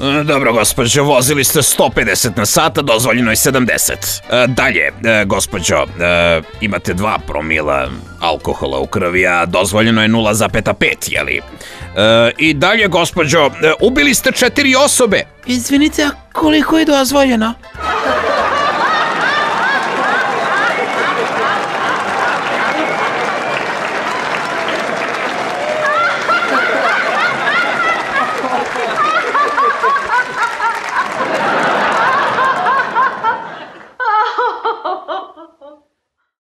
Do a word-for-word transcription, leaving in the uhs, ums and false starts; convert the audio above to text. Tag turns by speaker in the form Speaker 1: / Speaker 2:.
Speaker 1: Dobro, gospođo, vozili ste sto pedeset na sat, a dozvoljeno je sedamdeset. Dalje, gospođo, imate dva promila alkohola u krvi, a dozvoljeno je nula zarez pet, jeli? I dalje, gospođo, ubili ste četiri osobe.
Speaker 2: Izvinite, a koliko je dozvoljeno?